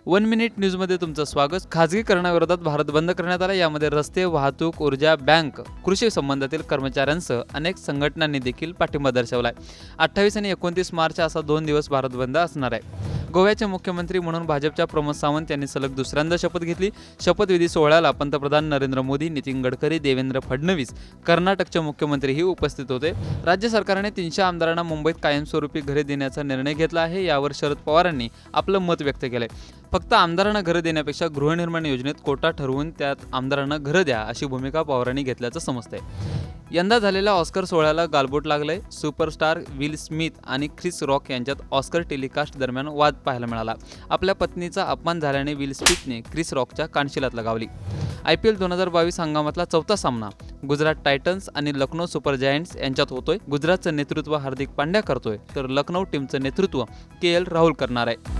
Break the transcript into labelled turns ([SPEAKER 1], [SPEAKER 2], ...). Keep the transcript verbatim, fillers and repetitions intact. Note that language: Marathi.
[SPEAKER 1] वन मिनिट न्यूजमध्ये तुमचं स्वागत। खाजगीकरणाविरोधात भारत बंद करण्यात आला। यामध्ये रस्ते, वाहतूक, ऊर्जा, बँक, कृषी संबंधातील कर्मचाऱ्यांसह अनेक संघटनांनी देखील पाठिंबा दर्शवला आहे। अठ्ठावीस आणि एकोणतीस मार्च असा दोन दिवस भारत बंद असणार आहे। गोव्याचे मुख्यमंत्री म्हणून भाजपच्या प्रमोद सावंत यांनी सलग दुसऱ्यांदा शपथ घेतली। शपथविधी सोहळ्याला पंतप्रधान नरेंद्र मोदी, नितीन गडकरी, देवेंद्र फडणवीस, कर्नाटकचे मुख्यमंत्रीही उपस्थित होते। राज्य सरकारने तीनशे आमदारांना मुंबईत कायमस्वरूपी घरे देण्याचा निर्णय घेतला आहे। यावर शरद पवारांनी आपलं मत व्यक्त केलंय। फक्त आमदारांना घरं देण्यापेक्षा गृहनिर्माण योजनेत कोटा ठरवून त्यात आमदारांना घरं द्या अशी भूमिका पवारांनी घेतल्याचं समजतंय। यंदा झालेल्या ऑस्कर सोहळ्याला गालबोट लागलंय। सुपरस्टार विल स्मिथ आणि ख्रिस रॉक यांच्यात ऑस्कर टेलिकास्ट दरम्यान वाद पाहायला मिळाला। आपल्या पत्नीचा अपमान झाल्याने विल स्मिथने ख्रिस रॉकच्या कानशिलात लगावली। आय पी एल दोन हजार बावीस हंगामातला चौथा सामना गुजरात टायटन्स आणि लखनौ सुपर जायंट्स यांच्यात होतोय। गुजरातचं नेतृत्व हार्दिक पांड्या करतोय, तर लखनौ टीमचं नेतृत्व के एल राहुल करणार आहे।